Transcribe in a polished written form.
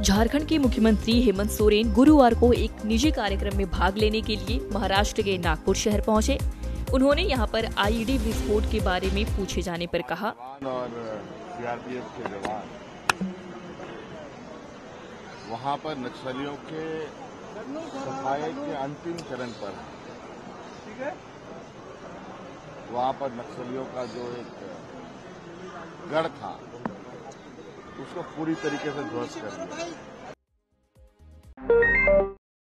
झारखंड के मुख्यमंत्री हेमंत सोरेन गुरुवार को एक निजी कार्यक्रम में भाग लेने के लिए महाराष्ट्र के नागपुर शहर पहुंचे। उन्होंने यहां पर आईईडी विस्फोट के बारे में पूछे जाने पर कहा, और सीआरपीएफ के जवान वहां पर नक्सलियों के सफाई के अंतिम चरण पर है। वहां पर नक्सलियों का जो एक गढ़ था उसको पूरी तरीके से ध्वस्त कर दिया।